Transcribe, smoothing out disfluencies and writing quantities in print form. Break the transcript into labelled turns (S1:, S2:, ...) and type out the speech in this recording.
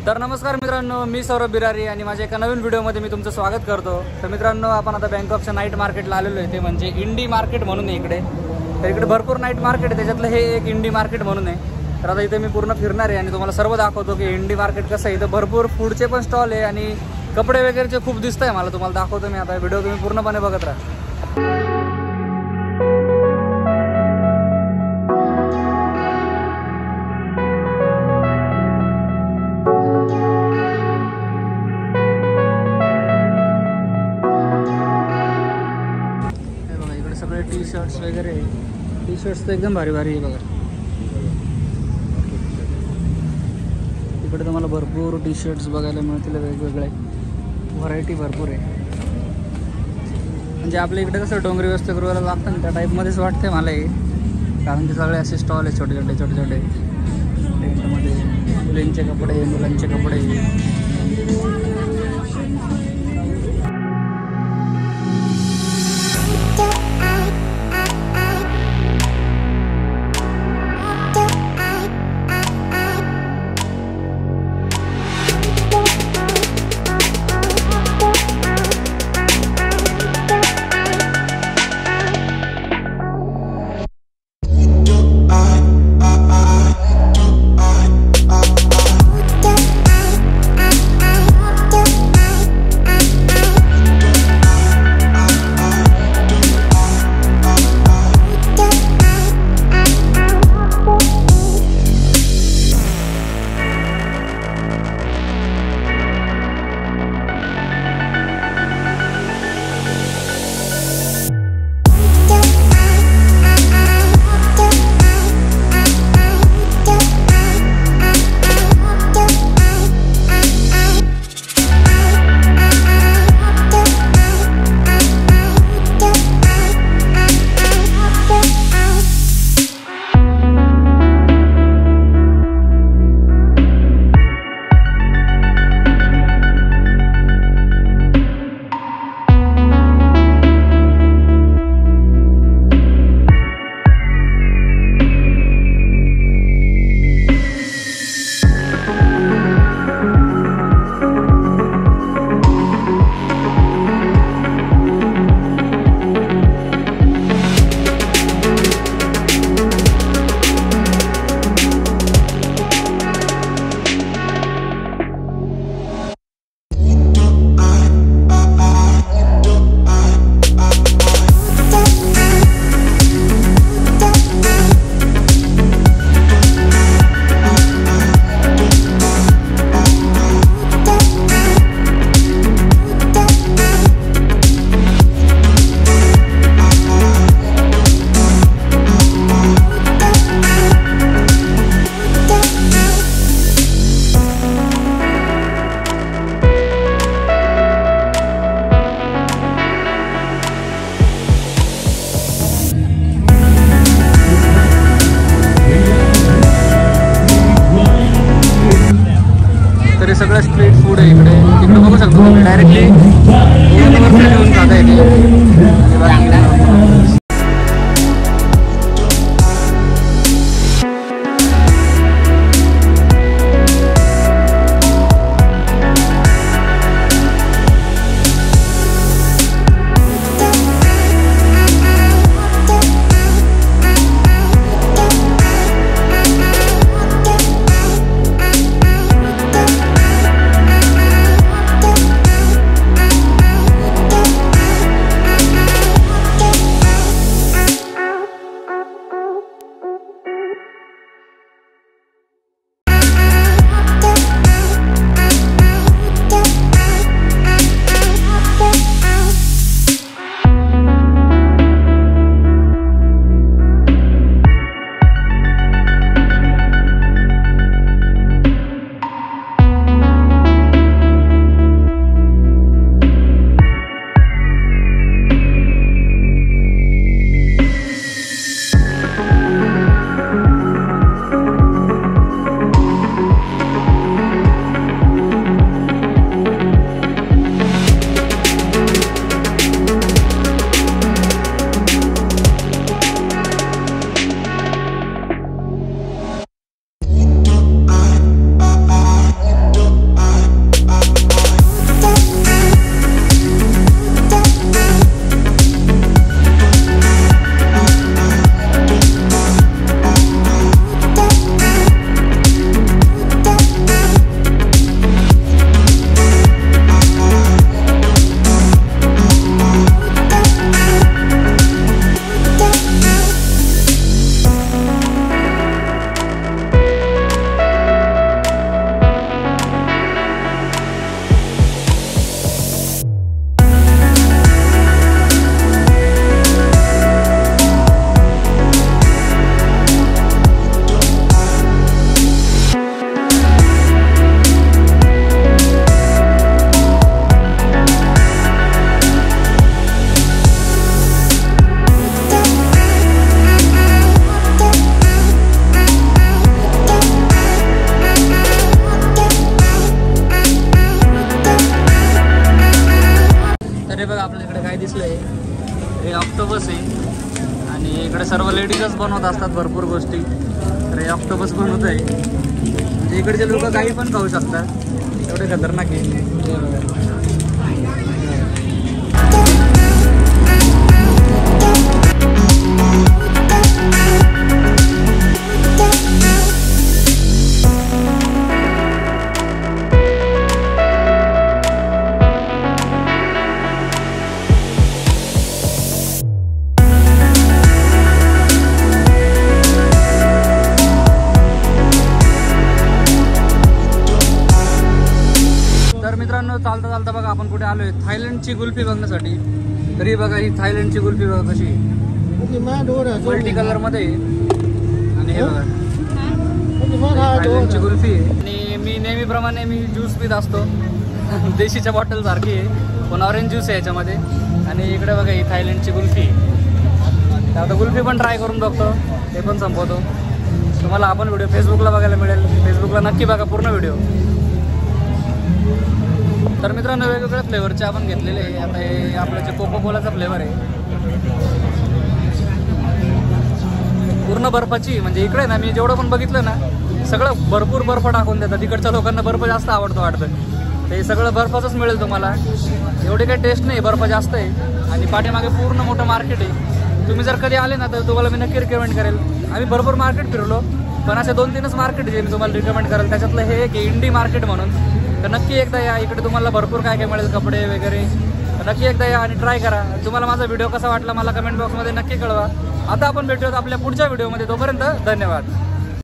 S1: तर नमस्कार मित्रांनो, मी सौरभ बिरारी आणि माझ्या एका नवीन व्हिडिओमध्ये मी तुमचं स्वागत करतो। तर मित्रांनो, आपण आता बँकॉकच्या नाईट मार्केटला आलेलो आहे, ते म्हणजे इंडी मार्केट म्हणून आहे इकडे। तर इकडे भरपूर नाईट मार्केट आहे, त्याच्यातलं हे एक इंडी मार्केट म्हणून आहे। तर आता इथे मी पूर्ण फिरणार आहे आणि तुम्हाला सर्व दाखवतो की इंडी मार्केट कसं आहे। इथं भरपूर फूडचे पण स्टॉल आहे आणि कपडे वगैरेचे खूप दिसत आहे मला, तुम्हाला दाखवतो मी। आता व्हिडिओ तुम्ही पूर्णपणे बघत राहा। सगळे टी शर्ट्स वगैरे, टी शर्ट्स तर एकदम भारी भारी आहे बघा। इकडे तुम्हाला भरपूर टी शर्ट्स बघायला मिळतील, वेगवेगळे व्हरायटी भरपूर आहे। म्हणजे आपल्या इकडे कसं डोंगरी वसतिगृहाला लागतं ना, त्या टाईपमध्येच वाटते मला हे, कारण की सगळे असे स्टॉल आहे छोटे छोटे छोटे छोटे। टेंटमध्ये मुलींचे कपडे, मुलांचे कपडे। सगळं स्ट्रीट फूड आहे इकडे। तिकडे बघू शकतो तुम्ही, डायरेक्टली घेऊन खाता येते। बघा आपल्या इकडे काय दिसलंय, हे ऑक्टोबस आहे आणि इकडे सर्व लेडीजच बनवत असतात भरपूर गोष्टी. तर हे ऑक्टोबस बनवत आहे, म्हणजे इकडचे लोक काही पण खाऊ शकतात, एवढे खतरनाक आहे. हे बघा. मित्रांनो चालता चालता बघा आपण कुठे आलोय, थायलंडची कुल्फी बघण्यासाठी. तरी बघा ही थायलंडची कुल्फी बघा कशी मल्टी कलर मध्ये. आणि हे बघा थायलंडची कुल्फी. आणि मी नेहमीप्रमाणे मी ज्यूस पित असतो देशीच्या बॉटल सारखी आहे, पण ऑरेंज ज्यूस आहे याच्यामध्ये. आणि इकडे बघा ही थायलंडची कुल्फी. आता कुल्फी पण ट्राय करून बघतो, ते पण संपवतो. तुम्हाला आपण व्हिडिओ फेसबुकला बघायला मिळेल, फेसबुकला नक्की बघा पूर्ण व्हिडिओ. तर मित्रांनो वेगवेगळ्या फ्लेवरचे आपण घेतलेले आहे. आता हे आपलं जे कोको कोलाचा फ्लेवर आहे, पूर्ण बर्फाची. म्हणजे इकडे ना मी जेवढं पण बघितलं ना, सगळं भरपूर बर्फ टाकून देतात. तिकडच्या लोकांना बर्फ जास्त आवडतो वाटतं, ते सगळं बर्फाचंच मिळेल तुम्हाला. एवढी काही टेस्ट नाही, बर्फ जास्त आहे. आणि पाठीमागे पूर्ण मोठं मार्केट आहे. तुम्ही जर कधी आले ना तर तुम्हाला मी नक्की रिकमेंड करेल. आम्ही भरपूर मार्केट फिरलो, पण असे 2-3च मार्केट जे मी तुम्हाला रिकमेंड करेल. त्याच्यातलं हे एक इंडी मार्केट म्हणून. तर नक्की एकदा या, इकडे तुम्हाला भरपूर काय काय मिळेल, कपडे वगैरे. तर नक्की एकदा या आणि ट्राय करा. तुम्हाला माझा व्हिडिओ कसा वाटला मला कमेंट बॉक्समध्ये नक्की कळवा. आता आपण भेटूयात आपल्या पुढच्या व्हिडिओमध्ये. तोपर्यंत धन्यवाद.